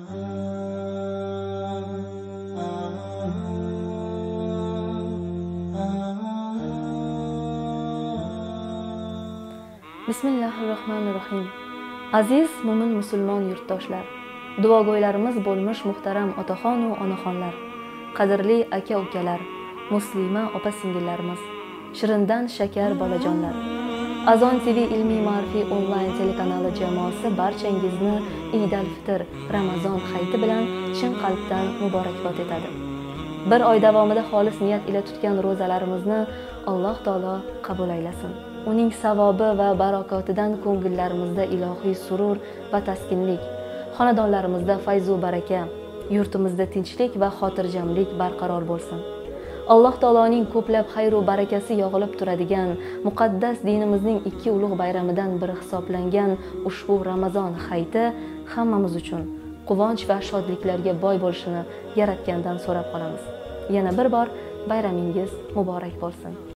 Bismillahirrohmanirrohim. Aziz mo'min musulmon yurtdoshlar, duogo'ylarimiz bo'lmish muhtaram otaxon va onaxonlar, qadrli aka-ukalar, muslima opa-singillarimiz, shirindan shakar bolajonlar. Azon TV ilmiy ma'rifiy onlayn telekanali jamoasi barchangizni Eid al-Fitr Ramazon hayiti bilan chin qalbdan muborakbod etadi. Bir oy davomida xolis niyat ila tutgan ro'zalarimizni Alloh taolo qabul aylasin. Uning savobi va barokotidan ko'ngillarimizda ilohiy surur va taskinlik, xonadonlarimizda fayzu baraka, yurtimizda tinchlik va xotirjamlik barqaror bo'lsin. Alloh taoloning ko'plab xayr va barakasi yog'ilib turadigan muqaddas dinimizning ikki ulug' bayramidan biri hisoblangan ushbu Ramazon hayiti hammamiz uchun quvonch va shodliklarga boy bo'lishini Yaratgandan so'rab qolamiz. Yana bir bor bayramingiz muborak bo'lsin.